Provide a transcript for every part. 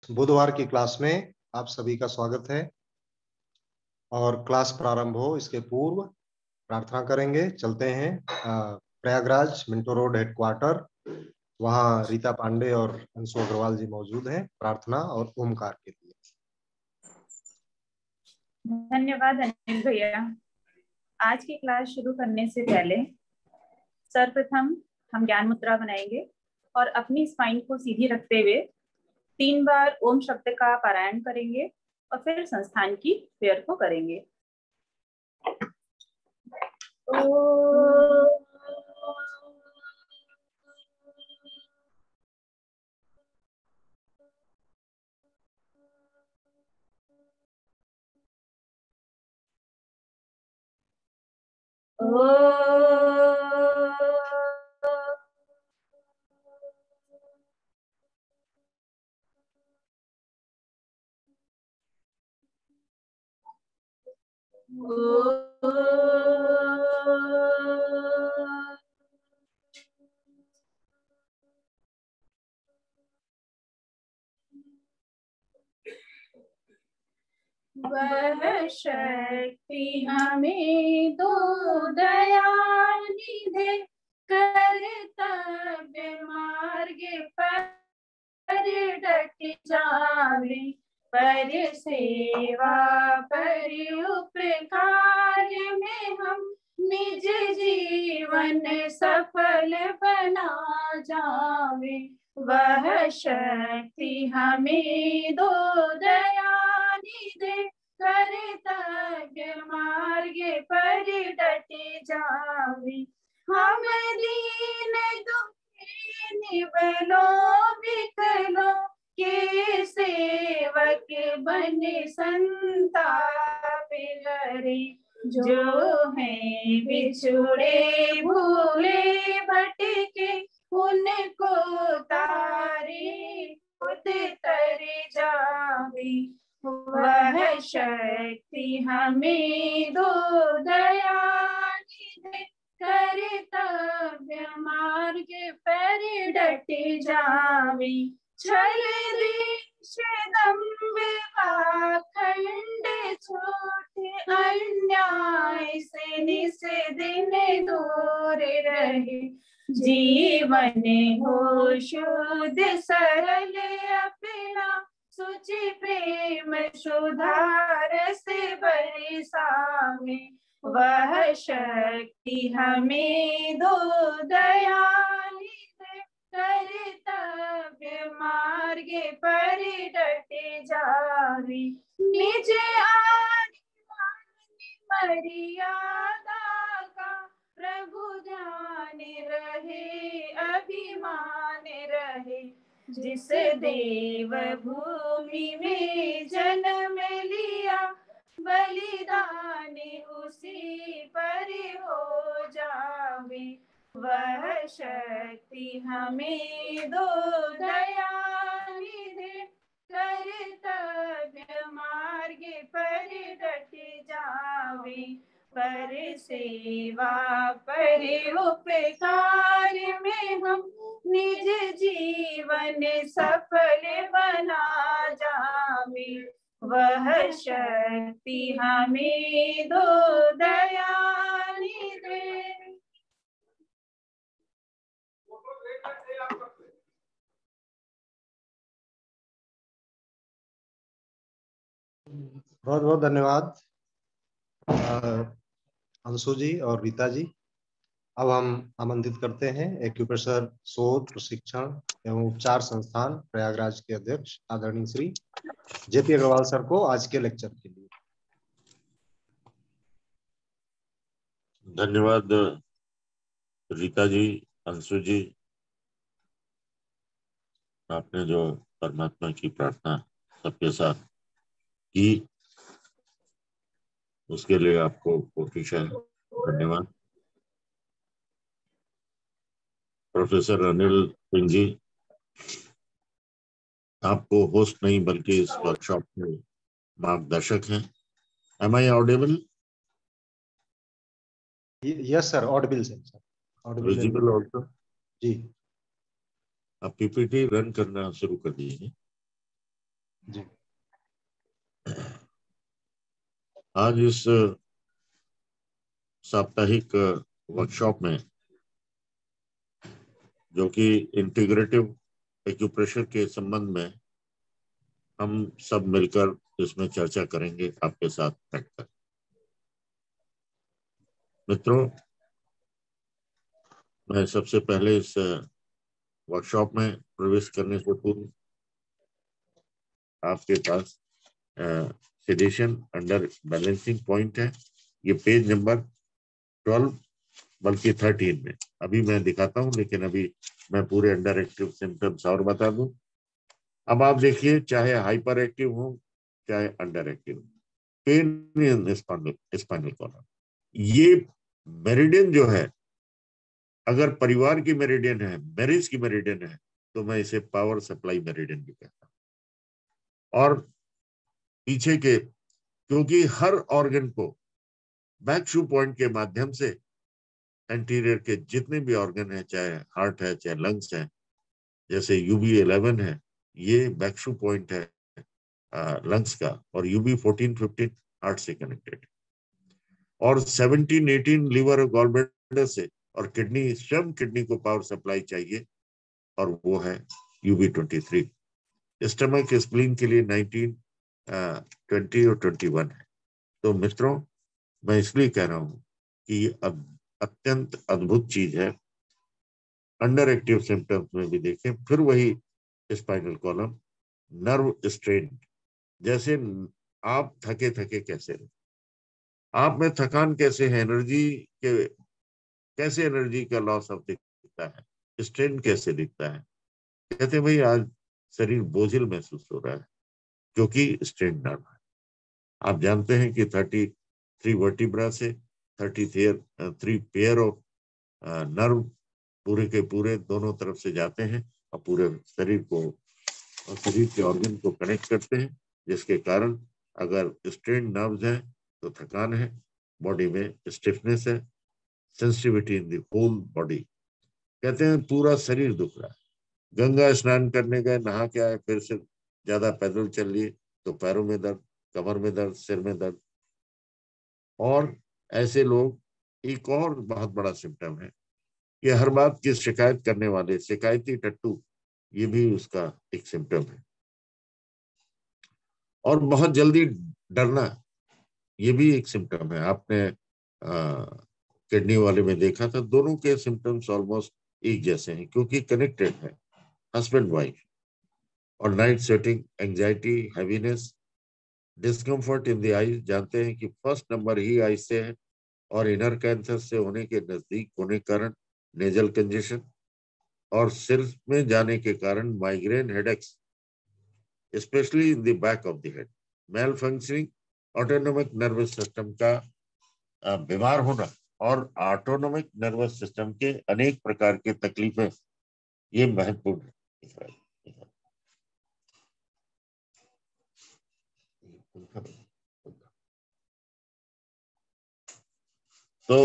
बुधवार की क्लास में आप सभी का स्वागत है। और क्लास प्रारंभ हो इसके पूर्व प्रार्थना करेंगे। चलते हैं प्रयागराज मिंटो रोड हेडक्वार्टर, वहाँ रीता पांडे और अंशु अग्रवाल जी मौजूद हैं प्रार्थना और ओमकार के लिए। धन्यवाद अनिल भैया। आज की क्लास शुरू करने से पहले सर्वप्रथम हम ज्ञान मुद्रा बनाएंगे और अपनी स्पाइन को सीधी रखते हुए 3 बार ओम शब्द का पारायण करेंगे और फिर संस्थान की प्रेयर को करेंगे। वह शक्ति हमें दो दयानिधि दे, कर्तव्य मार्ग पर डट जावे, पर सेवा पर उपकार में हम निज जीवन सफल बना जावे। वह शक्ति हमें दो दयानिधि दे, कर्तव्य मार्ग पर डट जावे। हम दीन दुखी निबलो विकलो के सेवक बने संताप हरे, जो है बिछुड़े भूले भटके उनको तारे खुद तरे जावे। वह शक्ति हमें दो दयानिधि दे, कर्तव्य मार्ग पर डट जावे। छल देश दंभ पाखंड छोटे, अन्याय से निस दिन दूर रहे। जीवन हो शुद्ध सरल अपना, सुचि प्रेम सुधार से बरसावे। वह शक्ति हमें दो दयानिधि दे, कर्तव्य मार्ग पर डट जावे। निज मर्यादा का प्रभु ध्यान रहे, अभिमान रहे। जिस देव भूमि में जन्म लिया, बलिदान उसी पर हो जावे। वह शक्ति हमें दो दयानिधि दे, कर्तव्य मार्ग पर डट जावे। पर सेवा पर उपकार में हम निज जीवन सफल बना जावे। वह शक्ति हमें दो दयानिधि दे। बहुत बहुत धन्यवाद अंशु जी और रीता जी। अब हम आमंत्रित करते हैं एक्यूप्रेशर शोध प्रशिक्षण एवं उपचार संस्थान प्रयागराज के अध्यक्ष आदरणीय श्री जेपी अग्रवाल सर को आज के लेक्चर के लिए। धन्यवाद रीता जी, अंशु जी। आपने जो परमात्मा की प्रार्थना सबके साथ की, उसके लिए आपको कोटिशा धन्यवाद। प्रोफेसर अनिल सिंह जी, आपको होस्ट नहीं बल्कि इस वर्कशॉप के मार्गदर्शक हैं। Am I audible? Yes sir, audible sir. Audible visible also ji. आप पीपीटी रन करना शुरू कर दीजिए। जी। आज इस साप्ताहिक वर्कशॉप में, जो कि इंटीग्रेटिव एक्यूप्रेशर के संबंध में हम सब मिलकर इसमें चर्चा करेंगे आपके साथ बैठकर। मित्रों, मैं सबसे पहले इस वर्कशॉप में प्रवेश करने से पूर्व आपके पास सेडेशन अंडर बैलेंसिंग पॉइंट है। ये पेज नंबर 12 बल्कि 13 में अभी मैं दिखाता हूं, लेकिन अभी मैं पूरे अंडर एक्टिव सिम्टम्स और बता दूं। अब आप देखिए, चाहे हाइपर एक्टिव हो चाहे under active, pain in spinal column, ये मेरिडियन जो है, अगर परिवार की मेरिडियन है, मैरिज की मेरिडियन है, तो मैं इसे पावर सप्लाई मेरिडियन भी कहता हूं। और पीछे के, क्योंकि हर ऑर्गन को बैक शू पॉइंट के माध्यम से एंटीरियर के जितने भी ऑर्गन है, चाहे हार्ट है चाहे लंग्स है, जैसे UB11 है, ये बैक शू पॉइंट है लंग्स का, और UB14-15 हार्ट से कनेक्टेड, और 17-18 लीवर और गॉल ब्लैडर से, और किडनी, स्वयं किडनी को पावर सप्लाई चाहिए, और वो है UB23। स्टमक स्प्लीन के लिए 19, 20 और 21 है। तो मित्रों, मैं इसलिए कह रहा हूं कि ये अत्यंत अद्भुत चीज है। अंडर एक्टिव सिम्टम्स में भी देखें, फिर वही स्पाइनल कॉलम, नर्व स्ट्रेन, जैसे आप थके थके कैसे रहे, आप में थकान कैसे है, एनर्जी के कैसे, एनर्जी का लॉस ऑफ दिखता है, स्ट्रेन कैसे दिखता है, कहते हैं भाई आज शरीर बोझिल महसूस हो रहा है, क्योंकि स्ट्रेन नर्व है। आप जानते हैं कि 33 वर्टिब्रा से 33 पेयर ऑफ नर्व पूरे के पूरे दोनों तरफ से जाते हैं और पूरे शरीर को और शरीर के ऑर्गन को कनेक्ट करते हैं, जिसके कारण अगर स्ट्रेन नर्व्स है तो थकान है, बॉडी में स्टिफनेस है, sensitivity in the whole body, कहते हैं पूरा शरीर दुख रहा है। गंगा स्नान करने गए, नहा के आए, फिर से ज्यादा पैदल चल लिए तो पैरों में दर्द, कमर में दर्द, सिर में दर्द। और ऐसे लोग, एक और बहुत बड़ा सिम्टम है कि हर बात की शिकायत करने वाले, शिकायती टट्टू, ये भी उसका एक सिम्टम है। और बहुत जल्दी डरना, ये भी एक सिम्टम है। आपने किडनी वाले में देखा था, दोनों के सिम्टम्स ऑलमोस्ट एक जैसे हैं, क्योंकि कनेक्टेड है, हस्बैंड वाइफ। और night sweating, anxiety, heaviness, discomfort in the eyes, जानते हैं कि फर्स्ट नंबर ही आईज से है, और इनर कैंसर से होने के नजदीक होने के कारण नेजल कंजेशन, और सिर में जाने के कारण migraine headaches, specially in the back of the head. Malfunctioning autonomic nervous system का बीमार होना, और ऑटोनोमिक नर्वस सिस्टम के अनेक प्रकार के तकलीफें, ये महत्वपूर्ण है। तो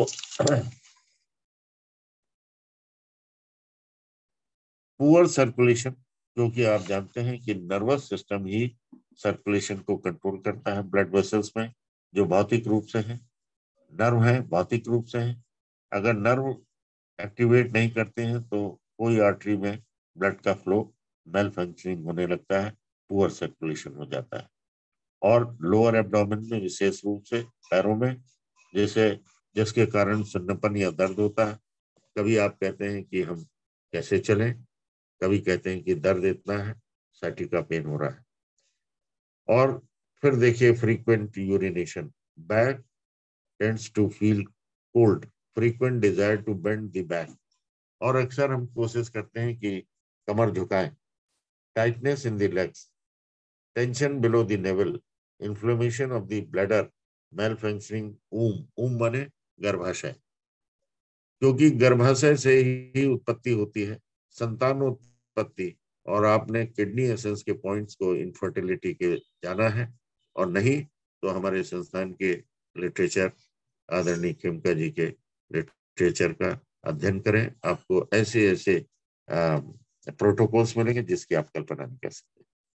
पुअर सर्कुलेशन, क्योंकि आप जानते हैं कि नर्वस सिस्टम ही सर्कुलेशन को कंट्रोल करता है ब्लड वेसल्स में, जो भौतिक रूप से है, नर्व है भौतिक रूप से है। अगर नर्व एक्टिवेट नहीं करते हैं तो कोई आर्टरी में ब्लड का फ्लो मेल फंक्शनिंग होने लगता है, पुअर सर्कुलेशन हो जाता है। और लोअर एब्डोमेन में, विशेष रूप से पैरों में, जैसे जिसके कारण सुन्नपन या दर्द होता है। कभी आप कहते हैं कि हम कैसे चलें, कभी कहते हैं कि दर्द इतना है, साइटिका पेन हो रहा है। और फिर देखिए, frequent urination, back tends to feel cold, frequent desire to bend the back, और अक्सर हम कोशिश करते हैं कि कमर झुकाएं, tightness in the legs, tension below the navel, inflammation of the bladder, malfunctioning um बने गर्भाशय, क्योंकि गर्भाशय से ही उत्पत्ति होती है, संतानोत्पत्ति। और आपने किडनी एसेंस के पॉइंट्स को इनफर्टिलिटी के जाना है, और नहीं तो हमारे संस्थान के लिटरेचर, आदरणीय खेमका जी के लिटरेचर का अध्ययन करें। आपको ऐसे ऐसे प्रोटोकॉल्स मिलेंगे जिसकी आप कल्पना नहीं कर सकते।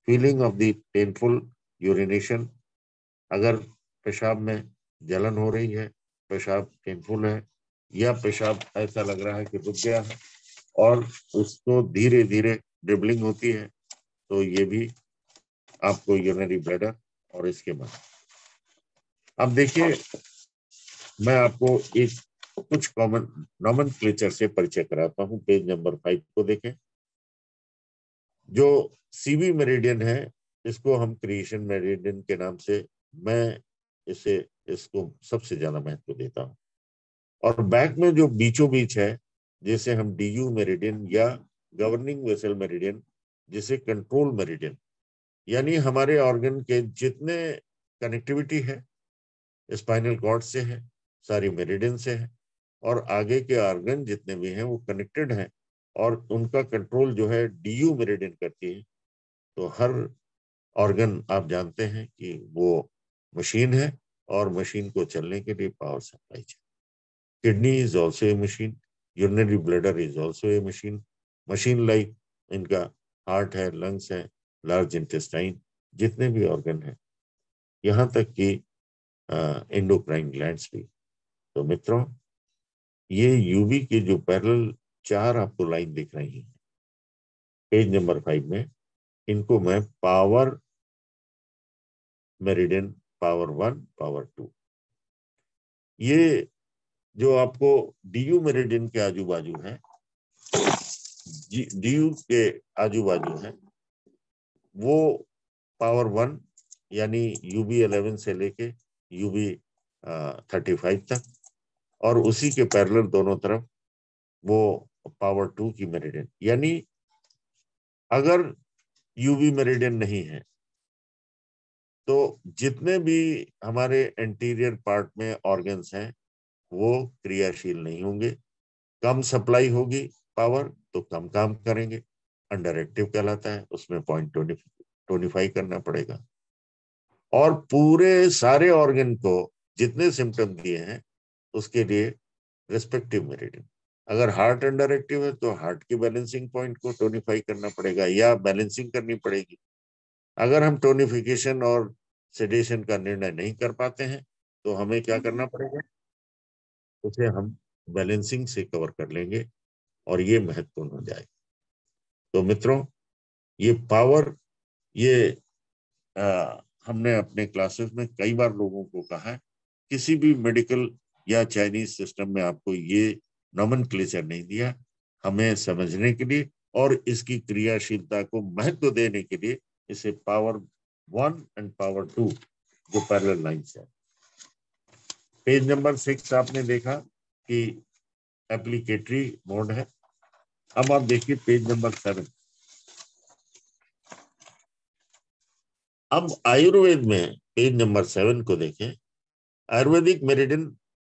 Feeling of the painful urination, अगर पेशाब में जलन हो रही है, पेशाब पेनफुल है, या पेशाब ऐसा लग रहा है कि रुक गया है और उसको धीरे धीरे ड्रिबलिंग होती है, तो ये भी आपको यूरिनरी ब्लैडर और इसके बाद। अब देखिए, मैं आपको एक कुछ कॉमन नॉमेनक्लेचर से परिचय कराता हूं। पेज नंबर 5 को देखें। जो सीवी मेरिडियन है, इसको हम क्रिएशन मेरिडियन के नाम से, मैं इसको सबसे ज्यादा महत्व देता हूं। और बैक में जो बीचों बीच है, जैसे हम डीयू मेरिडियन या गवर्निंग वेसल मेरिडियन, जिसे कंट्रोल मेरिडियन, यानी हमारे ऑर्गन के जितने कनेक्टिविटी है स्पाइनल कॉर्ड से है, सारी मेरिडियन से है, और आगे के ऑर्गन जितने भी हैं वो कनेक्टेड हैं, और उनका कंट्रोल जो है डीयू मेरिडियन करती है। तो हर ऑर्गन आप जानते हैं कि वो मशीन है, और मशीन को चलने के लिए पावर सप्लाई चाहिए। Kidney is also a machine, urinary bladder is also a machine, machine like इनका हार्ट है, लंग्स है, लार्ज इंटेस्टाइन, जितने भी ऑर्गन है, यहाँ तक कि एंडोक्राइन ग्लैंड्स भी। तो मित्रों, ये यूवी के जो पैरेलल 4 आपको लाइन दिख रही है पेज नंबर 5 में, इनको मैं पावर मेरिडियन, पावर 1, पावर 2, ये जो आपको डीयू मेरिडियन के आजू बाजू है, डीयू के आजू बाजू है, वो पावर 1 यानी यूबी 11 से लेके यूबी 35 तक, और उसी के पैरेलल दोनों तरफ वो पावर 2 की मेरिडियन। यानी अगर यूवी मेरिडियन नहीं है तो जितने भी हमारे एंटीरियर पार्ट में ऑर्गन्स हैं वो क्रियाशील नहीं होंगे, कम सप्लाई होगी पावर, तो कम काम करेंगे, अंडर एक्टिव कहलाता है, उसमें 0.25 करना पड़ेगा। और पूरे सारे ऑर्गन को जितने सिम्टम दिए हैं उसके लिए रेस्पेक्टिव मेरिडियन, अगर हार्ट अंडर एक्टिव है तो हार्ट की बैलेंसिंग पॉइंट को टोनिफाई करना पड़ेगा या बैलेंसिंग करनी पड़ेगी। अगर हम टोनिफिकेशन और सेडेशन का निर्णय नहीं कर पाते हैं तो हमें क्या करना पड़ेगा, उसे हम बैलेंसिंग से कवर कर लेंगे, और ये महत्वपूर्ण हो जाएगा। तो मित्रों, ये पावर, ये हमने अपने क्लासेस में कई बार लोगों को कहा है, किसी भी मेडिकल या चाइनीज सिस्टम में आपको ये नॉमेनक्लेचर नहीं दिया, हमें समझने के लिए और इसकी क्रियाशीलता को महत्व देने के लिए इसे पावर 1 एंड पावर 2 जो पैरेलल लाइंस है। पेज नंबर 6 आपने देखा कि एप्लीकेटरी मोड है। अब आप देखिए पेज नंबर 7। अब आयुर्वेद में पेज नंबर 7 को देखें। Ayurvedic meridian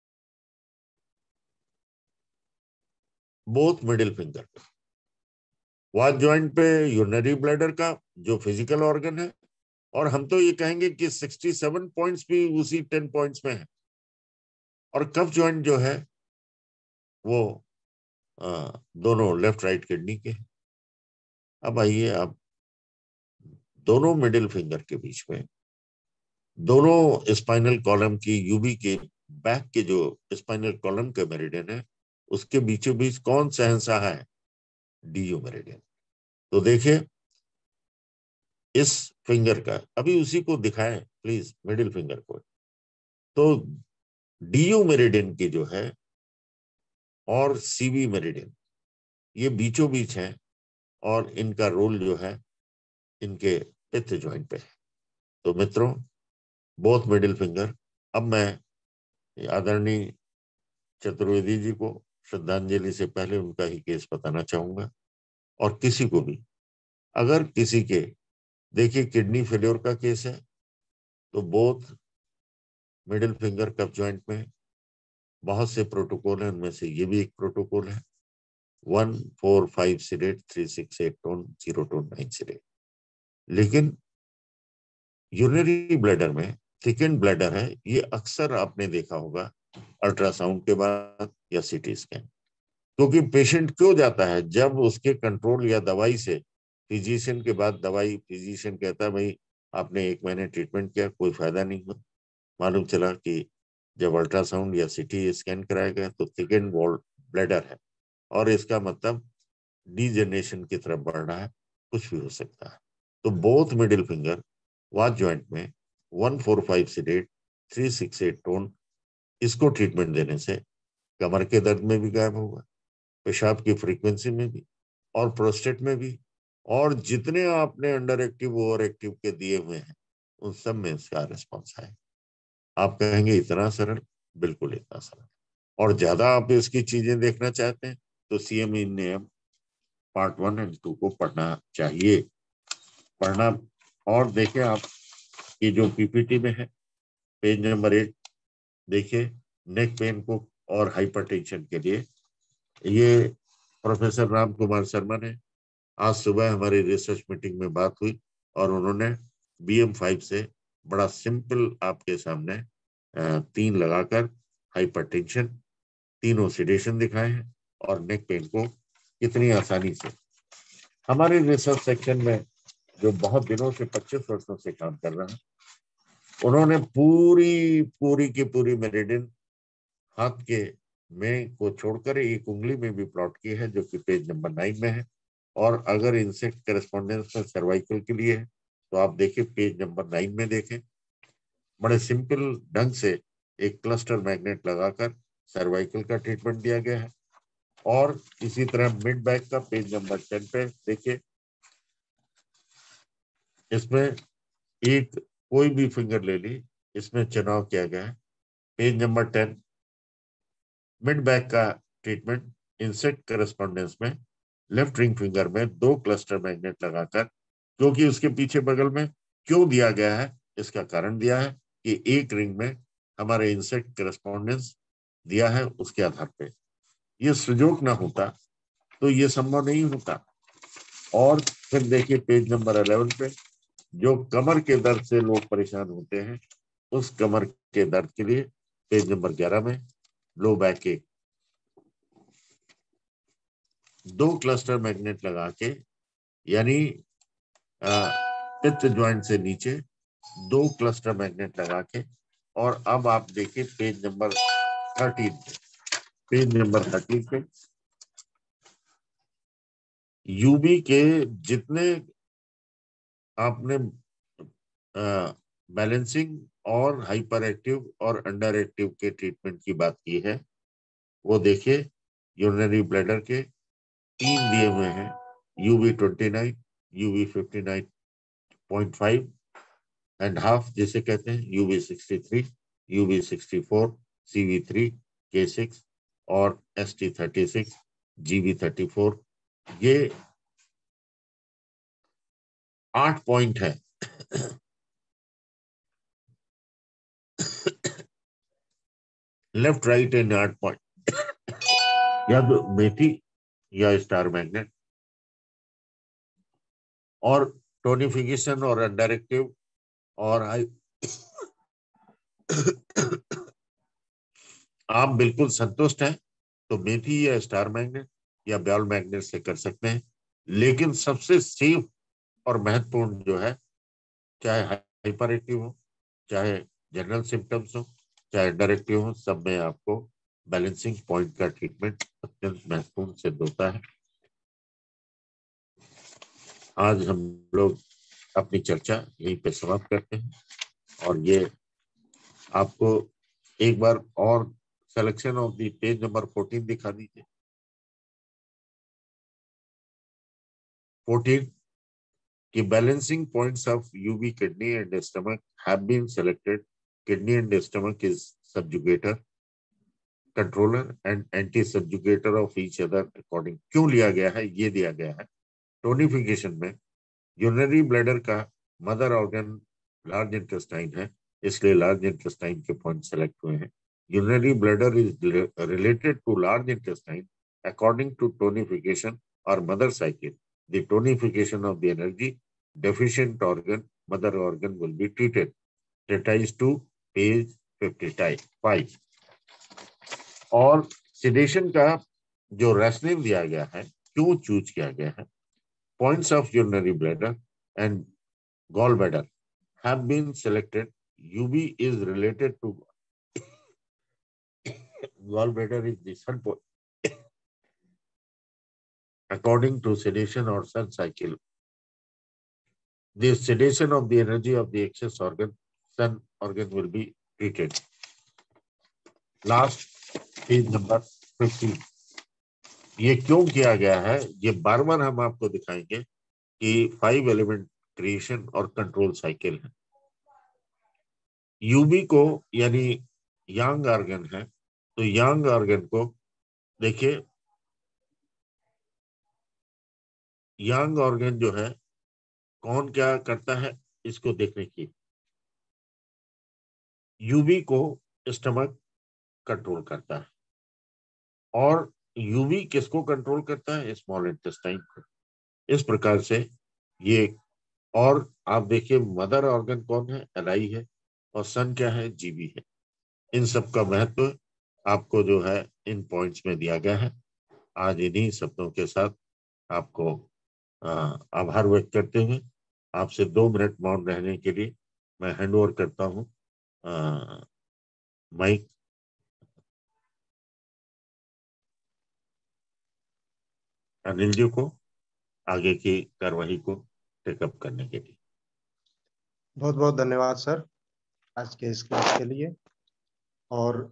both middle finger पे, वाच जॉइंट पे यूरिनरी ब्लैडर का जो फिजिकल ऑर्गन है, और हम तो ये कहेंगे कि 67 पॉइंट्स भी उसी 10 पॉइंट्स में है, और कफ जॉइंट जो है वो दोनों लेफ्ट राइट किडनी के हैं। अब आइए आप दोनों मिडिल फिंगर के बीच में, दोनों स्पाइनल कॉलम की यूबी के बैक के जो स्पाइनल कॉलम का मेरिडियन है उसके बीचों बीच कौन शहंशाह है, डीयू मेरिडियन। तो देखिए इस फिंगर का, अभी उसी को दिखाएं प्लीज, मिडिल फिंगर को। तो डीयू मेरिडियन की जो है और सीवी मेरिडियन ये बीचों बीच हैं, और इनका रोल जो है इनके पित्त ज्वाइंट पे है। तो मित्रों, बोथ मिडिल फिंगर। अब मैं आदरणीय चतुर्वेदी जी को श्रद्धांजलि से पहले उनका ही केस बताना चाहूंगा, और किसी को भी अगर किसी के, देखिए किडनी फेल्योर का केस है तो बोथ मिडिल फिंगर कफ ज्वाइंट में बहुत से प्रोटोकॉल है, उनमें से ये भी एक प्रोटोकॉल है 145 सिलेट 368 टोन 0 टोन 9 सिलेट। लेकिन यूरिनरी ब्लैडर में थिकन ब्लैडर है, ये अक्सर आपने देखा होगा अल्ट्रासाउंड के बाद या सीटी स्कैन, क्योंकि पेशेंट क्यों जाता है, जब उसके कंट्रोल या दवाई से फिजिशियन के बाद दवाई, फिजिशियन कहता है भाई आपने 1 महीने ट्रीटमेंट किया, कोई फायदा नहीं हुआ। मालूम चला कि जब अल्ट्रासाउंड या सीटी स्कैन कराया गया तो थिकेंड वॉल ब्लैडर है, और इसका मतलब डीजनरेशन की तरफ बढ़ रहा है, कुछ भी हो सकता है। तो both middle finger watch joint में 145 सीडेट 368 टोन, इसको ट्रीटमेंट देने से कमर के दर्द में भी गायब होगा, पेशाब की फ्रीक्वेंसी में भी, और प्रोस्टेट में भी, और जितने आपने अंडर एक्टिव ओवर एक्टिव के दिए हुए हैं उन सब में इसका रिस्पॉन्स है। आप कहेंगे इतना सरल? बिल्कुल इतना सरल। और ज्यादा आप इसकी चीजें देखना चाहते हैं तो CME नियम पार्ट 1 और 2 को पढ़ना चाहिए, पढ़ना। और देखें आप ये जो PPT में है पेज नंबर 8, देखिए नेक पेन को और हाइपरटेंशन के लिए ये प्रोफेसर राम कुमार शर्मा ने आज सुबह हमारी रिसर्च मीटिंग में बात हुई, और उन्होंने BM5 से बड़ा सिंपल आपके सामने 3 लगाकर हाइपरटेंशन, तीनों सिडेशन दिखाए हैं, और नेक पेन को कितनी आसानी से। हमारे रिसर्च सेक्शन में जो बहुत दिनों से 25 वर्षों से काम कर रहा है, उन्होंने पूरी की पूरी मेरिडियन हाथ के में को छोड़कर एक उंगली में भी प्लॉट की है, जो कि पेज नंबर 9 में है। और अगर इंसेक्ट करेस्पॉन्डेंस में सर्वाइकल के लिए है तो आप देखिए पेज नंबर 9 में देखें, बड़े सिंपल ढंग से एक क्लस्टर मैग्नेट लगाकर सर्वाइकल का ट्रीटमेंट दिया गया है। और इसी तरह मिड बैक का पेज नंबर 10 पे देखिए, इसमें एक कोई भी फिंगर ले ली, इसमें चुनाव किया गया है। पेज नंबर 10 मिड बैक का ट्रीटमेंट इंसेक्ट करेस्पॉन्डेंस में लेफ्ट रिंग फिंगर में 2 क्लस्टर मैग्नेट लगाकर, क्योंकि उसके पीछे बगल में क्यों दिया गया है, इसका कारण दिया है कि एक रिंग में हमारे इंसेक्ट करेस्पॉन्डेंस दिया है, उसके आधार पे ये सुजोग ना होता तो ये संभव नहीं होता। और फिर देखिए पेज नंबर 11 पे, जो कमर के दर्द से लोग परेशान होते हैं, उस कमर के दर्द के लिए पेज नंबर 11 में लो बैक के 2 क्लस्टर मैग्नेट लगा के, यानी पित्त ज्वाइंट से नीचे 2 क्लस्टर मैग्नेट लगा के। और अब आप देखिए पेज नंबर 13 पे, पेज नंबर 13 पे यूबी के जितने आपने बैलेंसिंग और हाइपर एक्टिव और अंडर एक्टिव के ट्रीटमेंट की बात की है, वो देखिए यूरिनरी ब्लैडर के 3 दिए हुए हैं, UB29, UB59.5 एंड हाफ जिसे कहते हैं, UB63, UB64, CV3, K6 और ST36, GB34। ये 8 पॉइंट है। लेफ्ट राइट एंड 8 पॉइंट, या तो मेथी या स्टार मैग्नेट। और टोनिफिकेशन और अंडर एक्टिव और आप बिल्कुल संतुष्ट हैं तो मेथी या स्टार मैग्नेट या बॉल मैग्नेट से कर सकते हैं। लेकिन सबसे सेफ और महत्वपूर्ण जो है, चाहे हाइपर एक्टिव हो, चाहे जनरल सिम्टम्स हो, चाहे अंडर एक्टिव हो, सब में आपको बैलेंसिंग पॉइंट का ट्रीटमेंट अत्यंत महत्वपूर्ण सिद्ध होता है। आज हम लोग अपनी चर्चा यहीं पे समाप्त करते हैं, और ये आपको एक बार और selection of the page number 14 दिखा दीजिए। 14 कि balancing points of UV kidney and stomach have been selected. Kidney and stomach is subjugator, controller and anti-subjugator of each other according। क्यों लिया गया है? ये दिया गया है टोनिफिकेशन में यूरिनरी ब्लैडर का मदर ऑर्गन लार्ज इंटेस्टाइन है, इसलिए लार्ज इंटेस्टाइन के पॉइंट सेलेक्ट हुए हैं। Urinary bladder is related to large intestine according to tonification और mother cycle. The tonification of the energy deficient organ, mother organ will be treated. Treatise to page 55। और sedation का जो rational दिया गया है, क्यों चूज किया गया है, points of urinary bladder and gallbladder have been selected. UB is related to gallbladder is the third point according to sedation or Sun cycle. The sedation of the energy of the excess organ, Sun organ will be treated. Last page number 15. ये क्यों किया गया है, ये बार बार हम आपको दिखाएंगे कि 5 एलिमेंट क्रिएशन और कंट्रोल साइकिल है। यूबी को यानी यांग ऑर्गन है, तो यांग ऑर्गन को देखिए, यांग ऑर्गन जो है कौन क्या करता है इसको देखने की। यूबी को स्टमक कंट्रोल करता है और यूबी किसको कंट्रोल करता है, स्मॉल इंटेस्टाइन को। इस प्रकार से ये, और आप देखिए मदर ऑर्गन कौन है, एलआई है, और सन क्या है, जीबी है। इन सब का महत्व आपको जो है इन पॉइंट्स में दिया गया है। आज इन्हीं शब्दों के साथ आपको आभार व्यक्त करते हुए आपसे 2 मिनट मौन रहने के लिए मैं हैंड ओवर करता हूं माइक अनिल जी को आगे की कार्यवाही को टेकअप करने के लिए। बहुत बहुत धन्यवाद सर आज के इस क्लास के लिए। और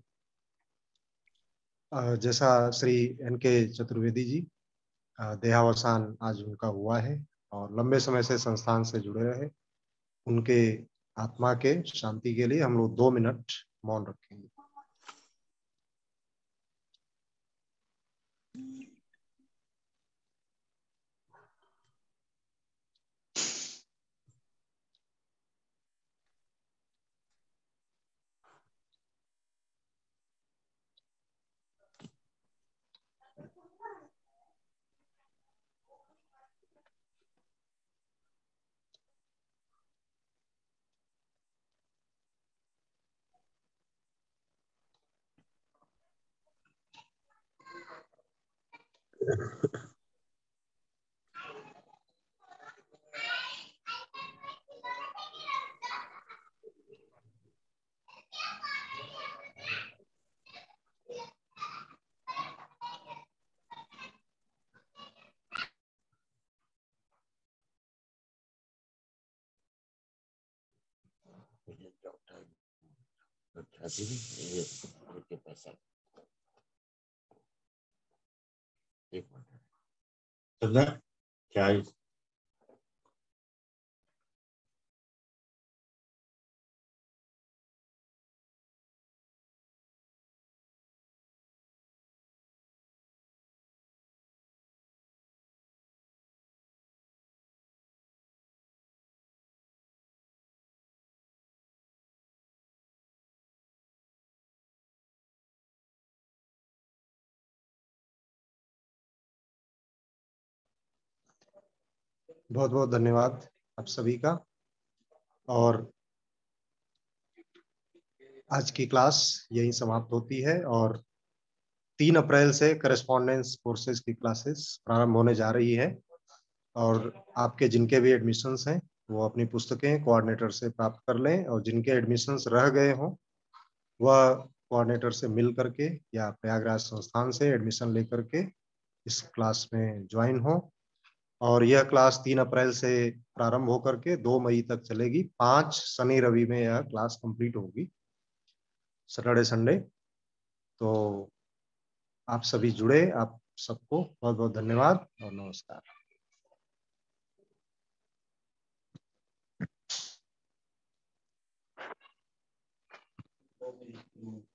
जैसा श्री एन.के. चतुर्वेदी जी देहावसान आज उनका हुआ है और लंबे समय से संस्थान से जुड़े रहे, उनके आत्मा के शांति के लिए हम लोग 2 मिनट मौन रखेंगे। क्या बहुत बहुत धन्यवाद आप सभी का। और आज की क्लास यहीं समाप्त होती है और 3 अप्रैल से करस्पॉन्डेंस कोर्सेज की क्लासेस प्रारंभ होने जा रही है। और आपके जिनके भी एडमिशन्स हैं वो अपनी पुस्तकें कोऑर्डिनेटर से प्राप्त कर लें, और जिनके एडमिशन्स रह गए हों वह कोऑर्डिनेटर से मिल करके या प्रयागराज संस्थान से एडमिशन लेकर के इस क्लास में ज्वाइन हो। और यह क्लास 3 अप्रैल से प्रारंभ होकर के 2 मई तक चलेगी। 5 शनि रवि में यह क्लास कंप्लीट होगी, सैटरडे संडे। तो आप सभी जुड़े, आप सबको बहुत बहुत धन्यवाद और नमस्कार।